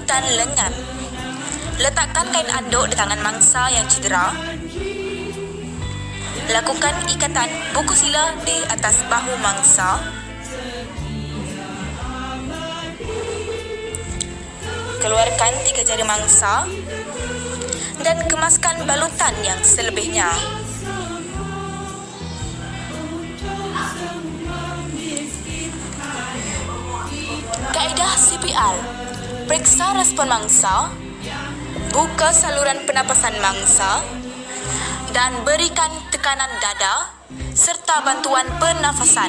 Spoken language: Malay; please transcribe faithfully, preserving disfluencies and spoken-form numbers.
balutan lengan. Letakkan kain anduk di tangan mangsa yang cedera. Lakukan ikatan buku sila di atas bahu mangsa. Keluarkan tiga jari mangsa dan kemaskan balutan yang selebihnya. Kaedah C P R. Periksa respon mangsa, buka saluran pernafasan mangsa dan berikan tekanan dada serta bantuan pernafasan.